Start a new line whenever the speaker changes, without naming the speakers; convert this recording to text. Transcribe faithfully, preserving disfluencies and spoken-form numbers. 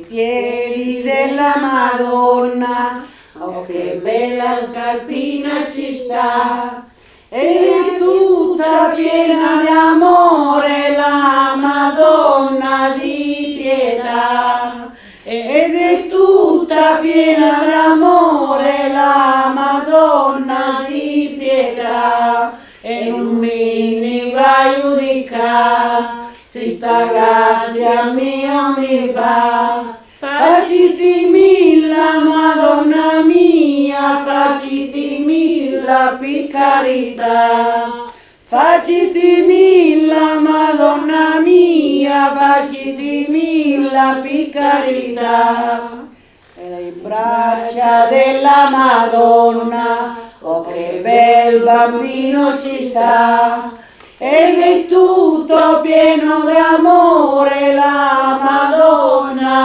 piedi della Madonna, oh che bella scarpina ci sta, ed è tutta piena di amore la Madonna di pietà, ed è tutta piena d'amore la Madonna di pietà, e non mi ne va a giudicare, se sta grazia mia mi fa. Faciti milla Madonna mia, faciti milla per carità, faciti milla Madonna mia, faciti milla per carità. E le braccia della Madonna, oh che bel bambino ci sta, ed è tutto pieno d'amore la Madonna.